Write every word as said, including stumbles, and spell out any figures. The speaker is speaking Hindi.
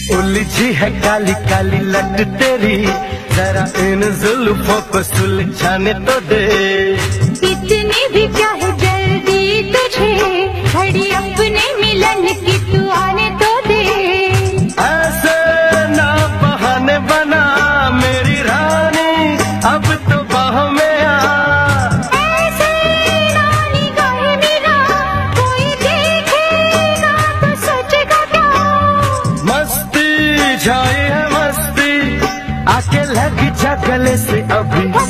उलझी है काली काली लट तेरी, जरा इन जुल्फों को सुलझाने तो दे। इतनी भी क्या है जल्दी तुझे, घड़ी अपने मिलन की तू आने तो दे। ऐसे ना बहाने बना मेरी रानी, अब तो बाहों में आ। ऐसे ना निगाहें मिला, कोई देखेगा तो सोचेगा क्या। मस्ती छाई है मस्ती, आके लग जा गले से अभी।